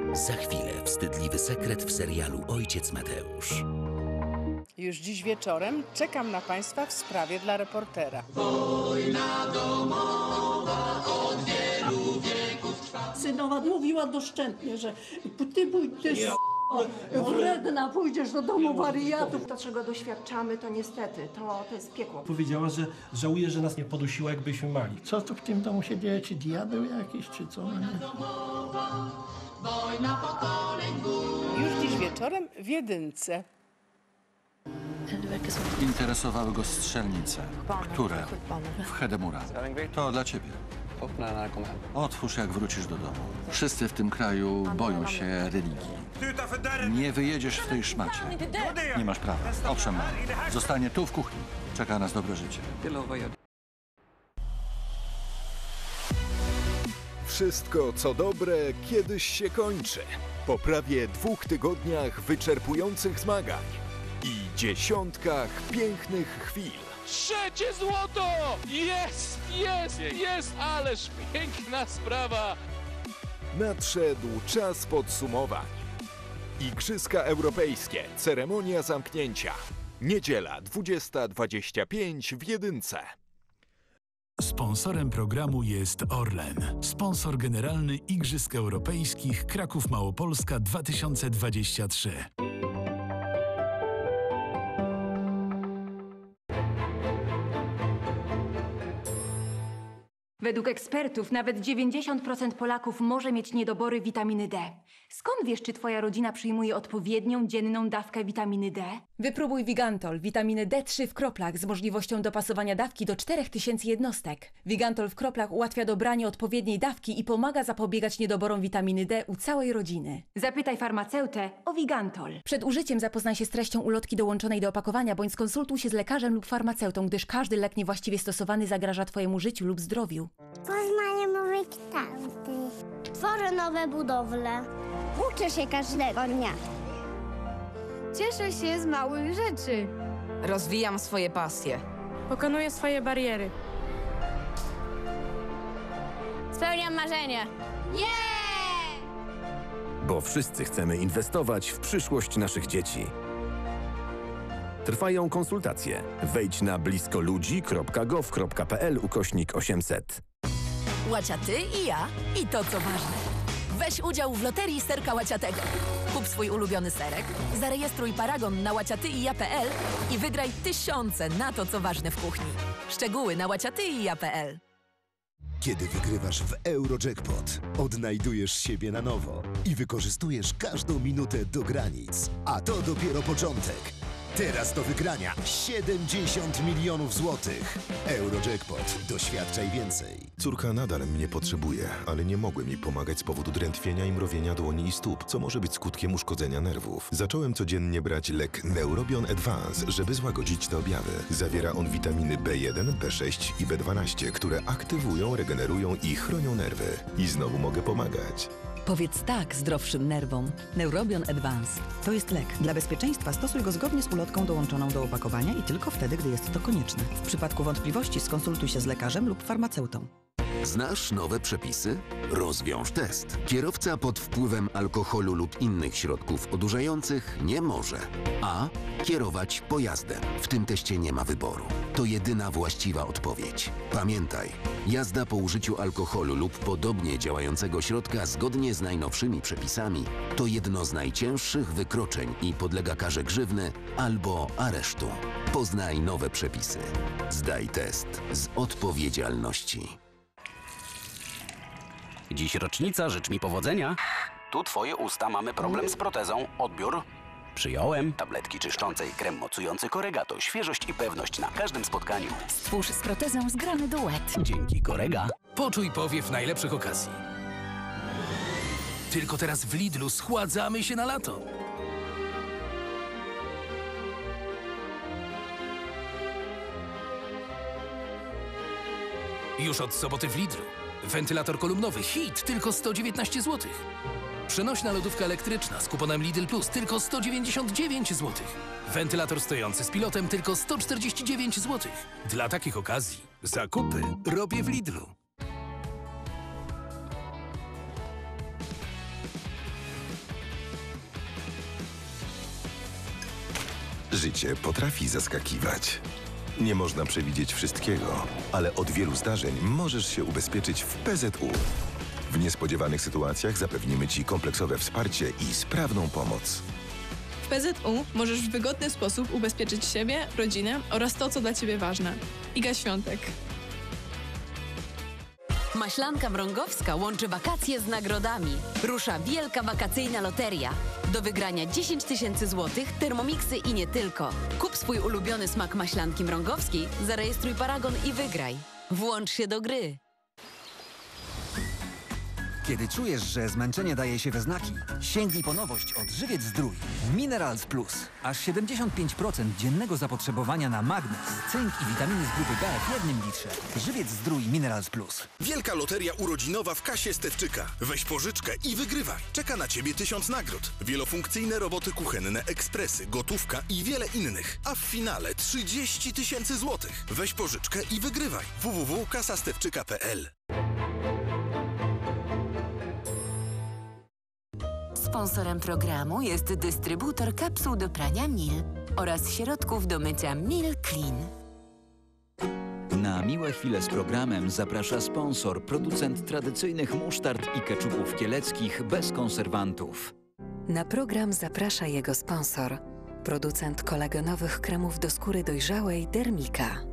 Za chwilę wstydliwy sekret w serialu Ojciec Mateusz. Już dziś wieczorem czekam na Państwa w sprawie dla reportera. Wojna domowa od wielu wieków trwa. Synowa mówiła doszczętnie, że ty pójdziesz wredna, pójdziesz do domu wariatów. To, czego doświadczamy, to niestety, to jest piekło. Powiedziała, że żałuje, że nas nie podusiła, jakbyśmy mali. Co tu w tym domu się dzieje? Czy diabeł jakiś, czy co? Wojna pokoleń Już dziś wieczorem w Jedynce. Interesowały go strzelnice. Które? W Hedemura. To dla ciebie. Otwórz, jak wrócisz do domu. Wszyscy w tym kraju boją się religii. Nie wyjedziesz w tej szmacie. Nie masz prawa. Owszem, mam. Zostanie tu w kuchni. Czeka nas dobre życie. Wszystko, co dobre, kiedyś się kończy. Po prawie 2 tygodniach wyczerpujących zmagań i dziesiątkach pięknych chwil. Trzecie złoto! Jest! Ależ piękna sprawa! Nadszedł czas podsumowań. Igrzyska Europejskie, ceremonia zamknięcia. Niedziela 20:25 w Jedynce. Sponsorem programu jest Orlen, sponsor generalny Igrzysk Europejskich Kraków Małopolska 2023. Według ekspertów nawet 90% Polaków może mieć niedobory witaminy D. Skąd wiesz, czy twoja rodzina przyjmuje odpowiednią dzienną dawkę witaminy D? Wypróbuj Vigantol, witaminę D3 w kroplach z możliwością dopasowania dawki do 4000 jednostek. Vigantol w kroplach ułatwia dobranie odpowiedniej dawki i pomaga zapobiegać niedoborom witaminy D u całej rodziny. Zapytaj farmaceutę o Vigantol. Przed użyciem zapoznaj się z treścią ulotki dołączonej do opakowania bądź skonsultuj się z lekarzem lub farmaceutą, gdyż każdy lek niewłaściwie stosowany zagraża twojemu życiu lub zdrowiu. Poznaję nowe kształty. Tworzę nowe budowle. Uczę się każdego dnia. Cieszę się z małych rzeczy. Rozwijam swoje pasje. Pokonuję swoje bariery. Spełniam marzenia. Bo wszyscy chcemy inwestować w przyszłość naszych dzieci. Trwają konsultacje. Wejdź na bliskoludzi.gov.pl/800. Łaciaty i ja, i to co ważne. Weź udział w loterii serka łaciatego. Kup swój ulubiony serek, zarejestruj paragon na łaciatyija.pl i wygraj tysiące na to co ważne w kuchni. Szczegóły na łaciatyija.pl. Kiedy wygrywasz w Eurojackpot, odnajdujesz siebie na nowo i wykorzystujesz każdą minutę do granic. A to dopiero początek. Teraz do wygrania 70 milionów złotych. Eurojackpot. Doświadczaj więcej. Córka nadal mnie potrzebuje, ale nie mogły mi pomagać z powodu drętwienia i mrowienia dłoni i stóp, co może być skutkiem uszkodzenia nerwów. Zacząłem codziennie brać lek Neurobion Advance, żeby złagodzić te objawy. Zawiera on witaminy B1, B6 i B12, które aktywują, regenerują i chronią nerwy. I znowu mogę pomagać. Powiedz tak zdrowszym nerwom. Neurobion Advance. To jest lek. Dla bezpieczeństwa stosuj go zgodnie z ulotką dołączoną do opakowania i tylko wtedy, gdy jest to konieczne. W przypadku wątpliwości skonsultuj się z lekarzem lub farmaceutą. Znasz nowe przepisy? Rozwiąż test. Kierowca pod wpływem alkoholu lub innych środków odurzających nie może a. Kierować pojazdem. W tym teście nie ma wyboru. To jedyna właściwa odpowiedź. Pamiętaj, jazda po użyciu alkoholu lub podobnie działającego środka zgodnie z najnowszymi przepisami to jedno z najcięższych wykroczeń i podlega karze grzywny albo aresztu. Poznaj nowe przepisy. Zdaj test z odpowiedzialności. Dziś rocznica, życz mi powodzenia. Tu twoje usta, mamy problem z protezą. Odbiór. Przyjąłem. Tabletki czyszczące i krem mocujący Corregato. Świeżość i pewność na każdym spotkaniu. Stwórz z protezą zgrany duet. Dzięki Correga. Poczuj powiew najlepszych okazji. Tylko teraz w Lidlu schładzamy się na lato. Już od soboty w Lidlu. Wentylator kolumnowy HIT tylko 119 zł. Przenośna lodówka elektryczna z kuponem Lidl Plus tylko 199 zł. Wentylator stojący z pilotem tylko 149 zł. Dla takich okazji zakupy robię w Lidlu. Życie potrafi zaskakiwać. Nie można przewidzieć wszystkiego, ale od wielu zdarzeń możesz się ubezpieczyć w PZU. W niespodziewanych sytuacjach zapewnimy Ci kompleksowe wsparcie i sprawną pomoc. W PZU możesz w wygodny sposób ubezpieczyć siebie, rodzinę oraz to, co dla Ciebie ważne. Iga Świątek. Maślanka Mrągowska łączy wakacje z nagrodami. Rusza wielka wakacyjna loteria. Do wygrania 10 000 złotych, termomiksy i nie tylko. Kup swój ulubiony smak maślanki mrągowskiej, zarejestruj paragon i wygraj. Włącz się do gry. Kiedy czujesz, że zmęczenie daje się we znaki, sięgnij po nowość od Żywiec Zdrój. Minerals Plus. Aż 75% dziennego zapotrzebowania na magnez, cynk i witaminy z grupy B w jednym litrze. Żywiec Zdrój Minerals Plus. Wielka loteria urodzinowa w kasie Stewczyka. Weź pożyczkę i wygrywaj. Czeka na Ciebie 1000 nagród. Wielofunkcyjne roboty kuchenne, ekspresy, gotówka i wiele innych. A w finale 30 000 złotych. Weź pożyczkę i wygrywaj. www.kasastewczyka.pl. Sponsorem programu jest dystrybutor kapsuł do prania Mil oraz środków do mycia Mil Clean. Na miłe chwile z programem zaprasza sponsor, producent tradycyjnych musztard i keczupów kieleckich bez konserwantów. Na program zaprasza jego sponsor, producent kolagenowych kremów do skóry dojrzałej Dermika.